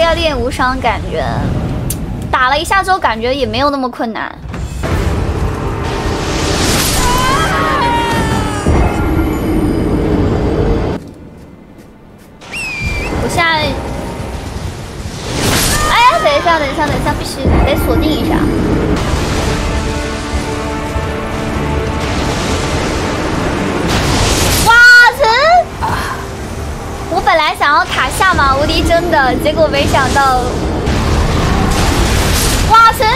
在练无伤，感觉打了一下之后，感觉也没有那么困难。我现在，哎，等一下，必须得锁定一下。我本来想要卡下马无敌真的，结果没想到，哇神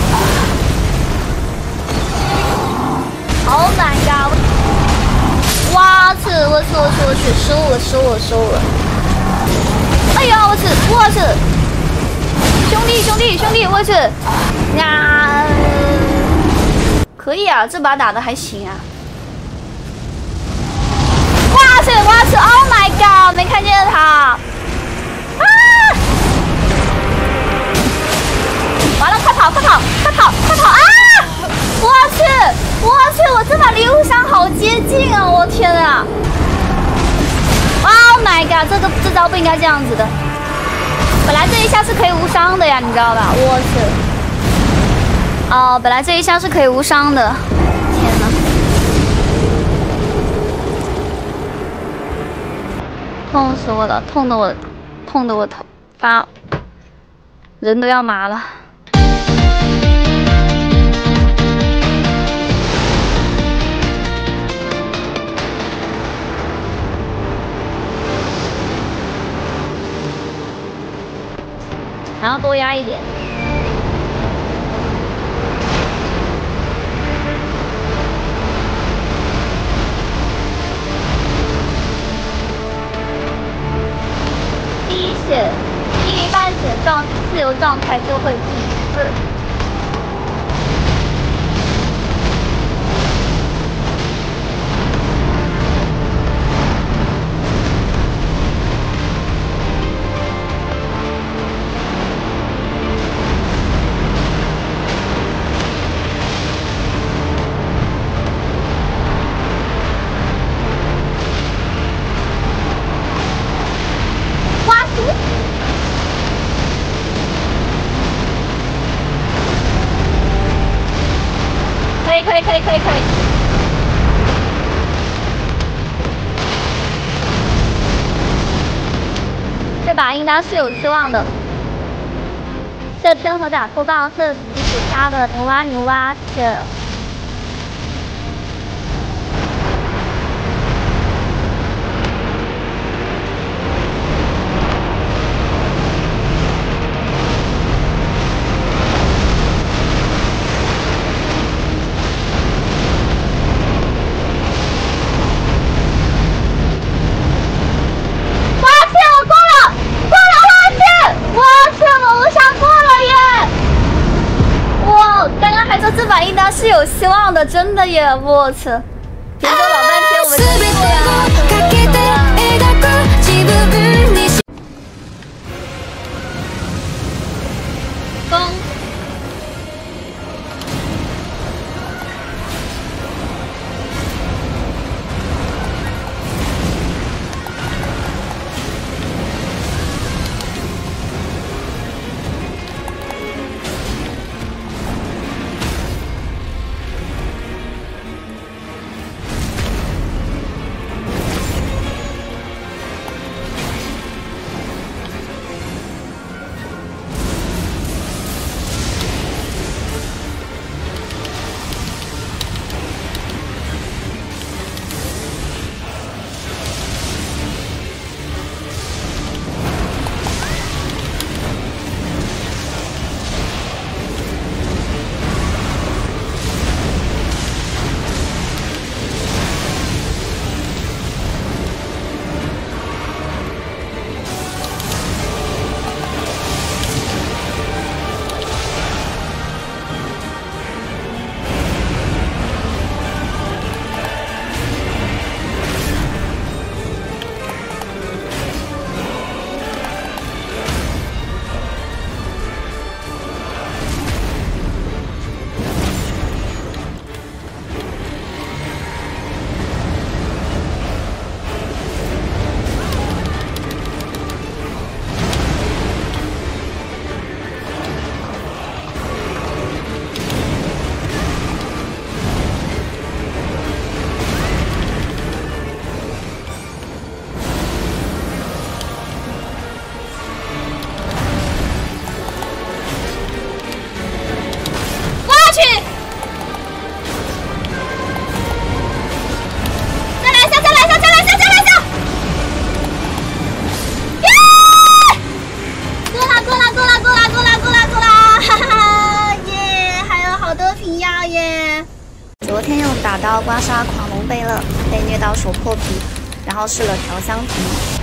！Oh my god！ 哇去，我去，输了！哎呀，我去！兄弟，我去！呀，可以啊，这把打的还行啊。哇去 ！Oh my god！ 没看见他！啊！完了，快跑啊！我去！我这把离无伤好接近啊！我天啊 ！Oh my god！ 这招不应该这样子的。本来这一下是可以无伤的呀，你知道吧？我去！哦，本来这一下是可以无伤的。天哪！痛死我了，痛得我头发人都要麻了。还要多压一点。第一半血自由状态就会第2。可以。这把应当是有希望的。这真和打出棒是比其他的牛蛙是。这把应当是有希望的，真的耶！我去，别说老半天，我们进步呀！风。 刀刮痧狂龙贝勒，被虐到手破皮，然后试了调香瓶。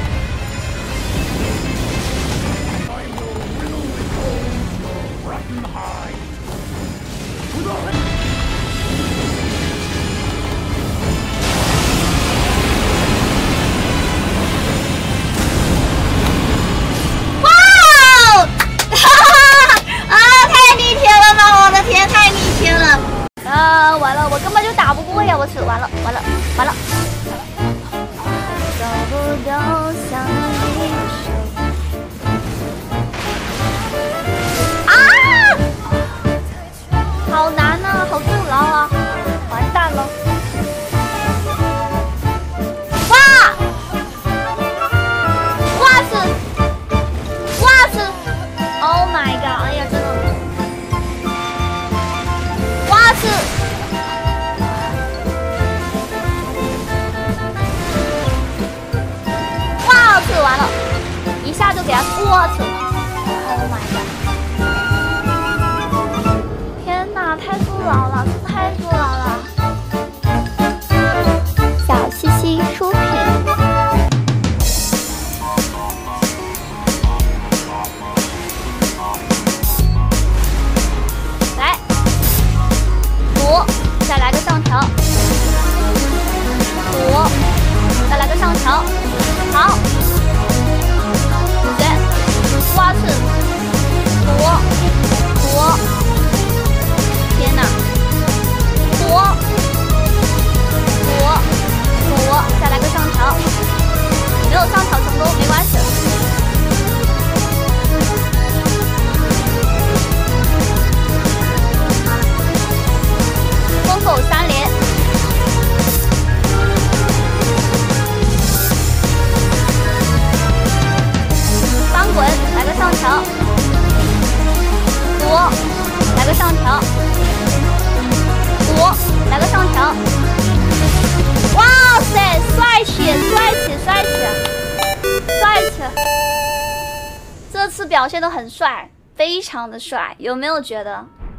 哇！哈哈！啊，太逆天了吧！我的天，太逆天了！啊，完了，我根本就打不过呀！我去，完了，完了，完了！找不到像你啊！好难啊，好坐牢啊！完蛋了！哇！哇塞！哇塞 ！Oh my god！ 哎呀，真的！哇塞！哇塞！完了，一下就给他过去了。Oh my god！ 天哪，太坐牢了，太坐牢了！小西西出品。来，补，再来个上调。补，再来个上调。好，对，哇刺，补，补。天哪！补，再来个上调，没有上调成功没关系。疯狗3连，翻滚，来个上调，补，来个上调。来个上调，哇塞，帅气，帅气，帅气，帅气！这次表现得很帅，非常的帅，有没有觉得？